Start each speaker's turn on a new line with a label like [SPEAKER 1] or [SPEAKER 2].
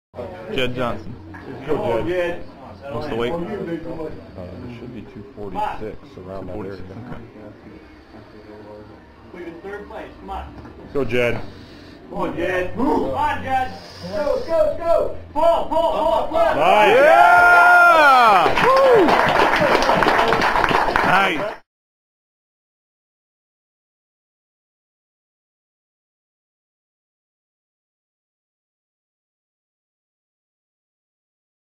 [SPEAKER 1] Jed Johnson.
[SPEAKER 2] Go, Jed.
[SPEAKER 1] What's the weight?
[SPEAKER 2] It should be 246, around that area.
[SPEAKER 3] We're in third place. Come on.
[SPEAKER 2] Go, Jed.
[SPEAKER 3] Come on, Jed. Move. Come on, Jed. Go. Pull.
[SPEAKER 2] Nice.
[SPEAKER 1] Yeah! Woo! Nice.